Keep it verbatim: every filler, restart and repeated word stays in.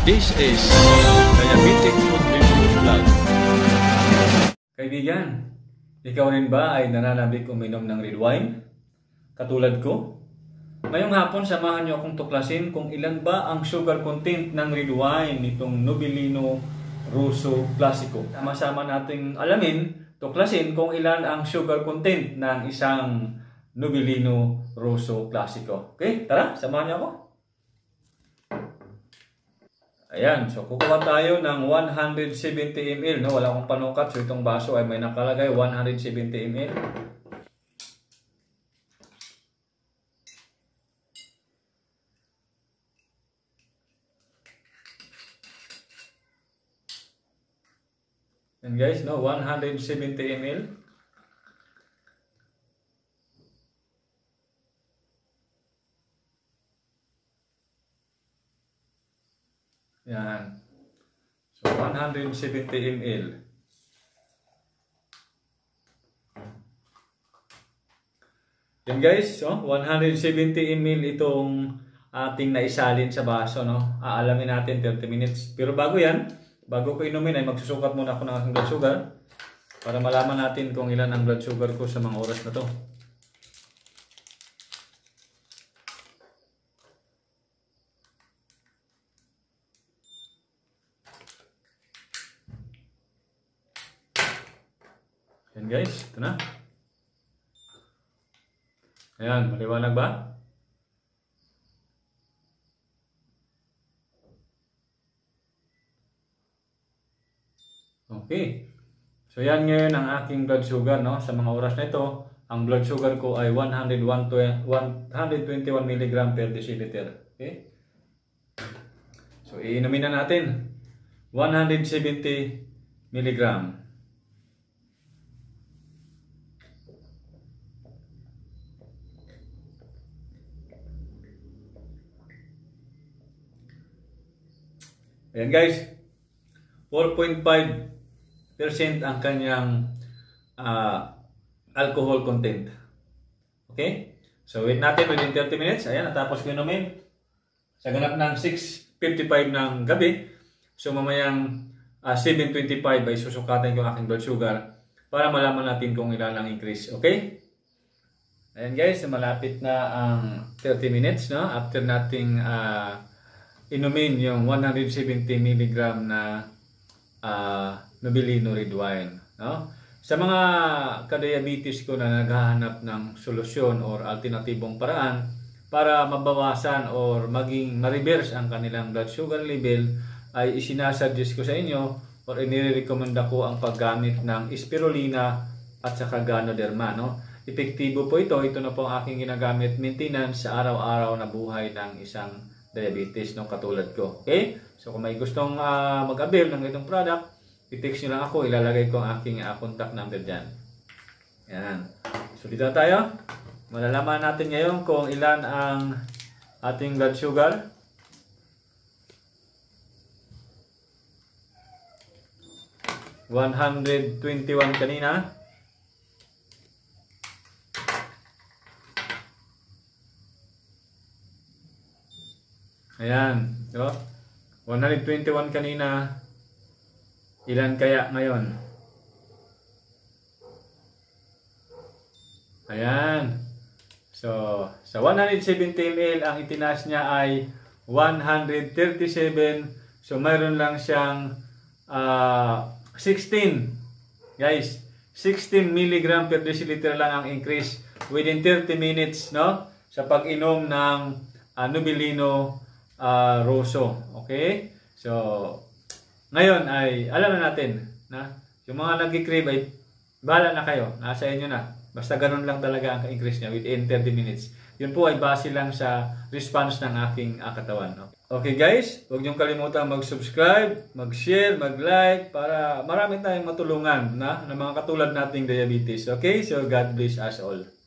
This is Diabetic Food Review Vlog. Kaibigan, ikaw rin ba ay nananabik uminom ng red wine? Katulad ko? Ngayong hapon, samahan niyo akong tuklasin kung ilan ba ang sugar content ng red wine nitong Nobilino Rosso Classico. Sama-sama nating alamin, tuklasin kung ilan ang sugar content ng isang Nobilino Rosso Classico. Okay, tara, samahan niyo ako. Ayan, so kukuha tayo ng one hundred seventy milliliters, no? Wala akong panukat, so itong baso ay may nakalagay one hundred seventy milliliters. And guys, no, one hundred seventy milliliters. Yan. So, one hundred seventy milliliters. Yan guys, so, one hundred seventy milliliters itong ating naisalin sa baso, no? Aalamin natin thirty minutes. Pero bago yan, bago ko inumin ay magsusukat muna ako ng aking blood sugar para malaman natin kung ilan ang blood sugar ko sa mga oras na to. Yan guys, ito na. Ayan, maliwanag ba? Okay. So yan ngayon ang aking blood sugar, no? Sa mga oras na ito, ang blood sugar ko ay one hundred twenty-one milligrams per deciliter. Okay? So iinumin na natin. one hundred seventy milligrams. Ayan guys, four point five percent ang kanyang uh, alcohol content. Okay? So wait natin within thirty minutes. Ayan, natapos ko inumin. Sa ganap ng six fifty-five ng gabi. So mamayang uh, seven twenty-five ay susukatan ko ang aking blood sugar para malaman natin kung ilan ang increase. Okay? Ayan guys, malapit na ang thirty minutes, no? After nating uh, inumin yung one hundred seventy milligrams na uh, Nobilino red wine, no? Sa mga kadiabetes ko na naghahanap ng solusyon or alternatibong paraan para mabawasan or maging ma-reverse ang kanilang blood sugar level, ay isinasuggest ko sa inyo or inirekomenda ko ang paggamit ng spirulina at saka ganoderma, no? Epektibo po ito. Ito na po ang aking ginagamit maintenance sa araw-araw na buhay ng isang diabetes, no, katulad ko. Okay? So kung may gustong uh, mag-avail ng itong product, i-text nyo lang ako, ilalagay ko ang aking uh, contact number dyan. Yan. So dito na tayo. Malalaman natin ngayon kung ilan ang ating blood sugar. one hundred twenty-one kanina. Ayan, so, one hundred twenty-one kanina. Ilan kaya ngayon? Ayan. So, sa one hundred seventy milliliters ang itinaas niya ay one hundred thirty-seven. So, mayroon lang siyang uh, sixteen. Guys, sixteen milligrams per deciliter lang ang increase within thirty minutes, no? Sa pag-inom ng uh, Nobilino Uh, Rosso. Okay? So, ngayon ay alam na natin na yung mga nag-crave ay bahala na kayo. Nasa inyo na. Basta ganun lang talaga ang increase niya within thirty minutes. Yun po ay base lang sa response ng aking uh, katawan. No? Okay guys, huwag niyong kalimutan mag-subscribe, mag-share, mag-like para marami tayong matulungan na, na mga katulad nating diabetes. Okay? So, God bless us all.